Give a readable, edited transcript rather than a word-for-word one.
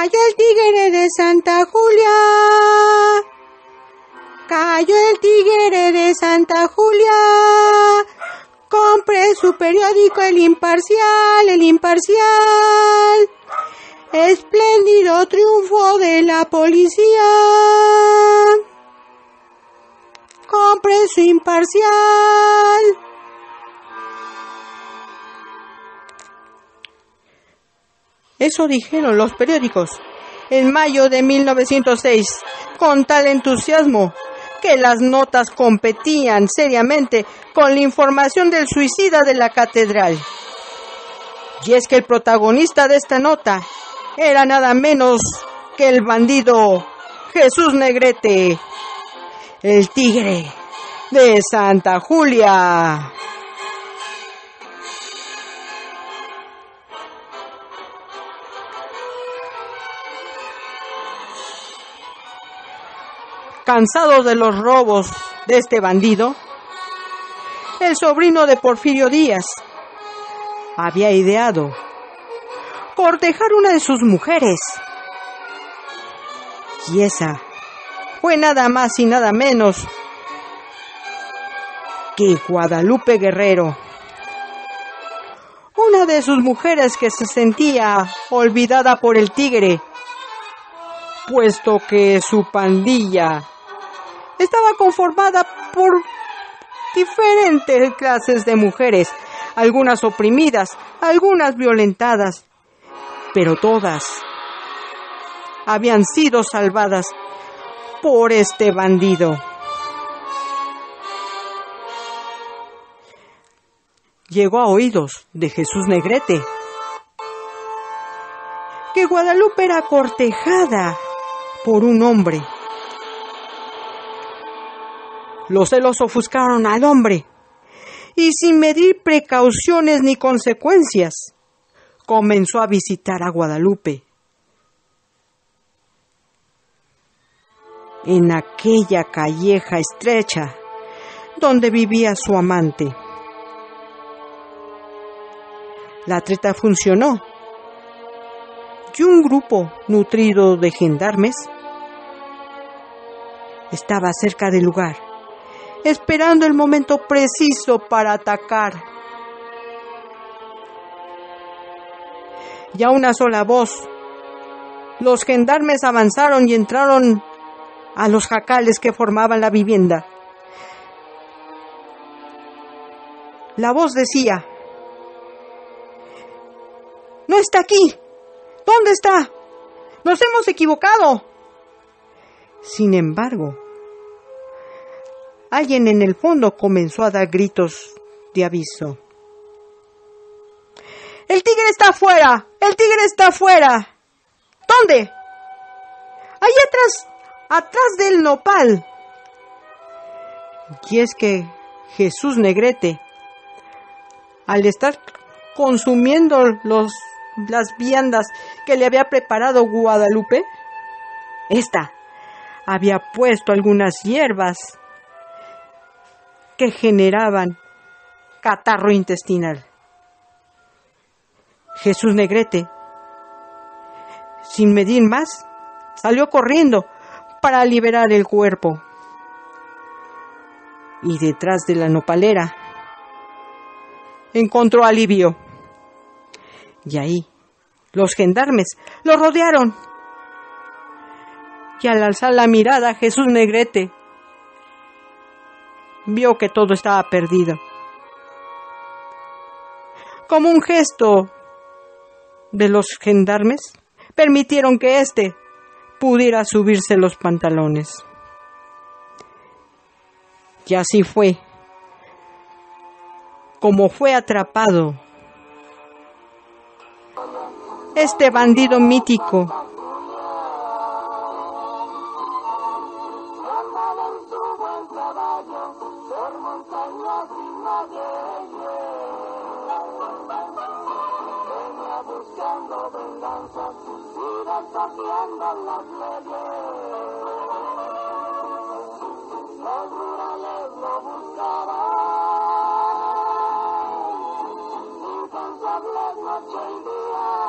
Cayó el tigre de Santa Julia. Cayó el tigre de Santa Julia. Compre su periódico El Imparcial, El Imparcial. Espléndido triunfo de la policía. Compre su Imparcial. Eso dijeron los periódicos en mayo de 1906, con tal entusiasmo que las notas competían seriamente con la información del suicida de la catedral. Y es que el protagonista de esta nota era nada menos que el bandido Jesús Negrete, el tigre de Santa Julia. Cansado de los robos de este bandido, el sobrino de Porfirio Díaz había ideado cortejar una de sus mujeres. Y esa fue nada más y nada menos que Guadalupe Guerrero, una de sus mujeres que se sentía olvidada por el tigre, puesto que su pandilla estaba conformada por diferentes clases de mujeres, algunas oprimidas, algunas violentadas, pero todas habían sido salvadas por este bandido. Llegó a oídos de Jesús Negrete que Guadalupe era cortejada por un hombre. Los celos ofuscaron al hombre y sin medir precauciones ni consecuencias, comenzó a visitar a Guadalupe en aquella calleja estrecha donde vivía su amante. La treta funcionó y un grupo nutrido de gendarmes estaba cerca del lugar, esperando el momento preciso para atacar. Y a una sola voz, los gendarmes avanzaron y entraron a los jacales que formaban la vivienda. La voz decía: ¡no está aquí! ¿Dónde está? ¡Nos hemos equivocado! Sin embargo, alguien en el fondo comenzó a dar gritos de aviso. ¡El tigre está afuera! ¡El tigre está afuera! ¿Dónde? Ahí atrás del nopal. Y es que Jesús Negrete, al estar consumiendo las viandas que le había preparado Guadalupe, esta había puesto algunas hierbas que generaban catarro intestinal. Jesús Negrete, sin medir más, salió corriendo para liberar el cuerpo. Y detrás de la nopalera encontró alivio. Y ahí los gendarmes lo rodearon. Y al alzar la mirada, Jesús Negrete vio que todo estaba perdido. Como un gesto de los gendarmes, permitieron que éste pudiera subirse los pantalones. Y así fue como fue atrapado este bandido mítico. Noche y día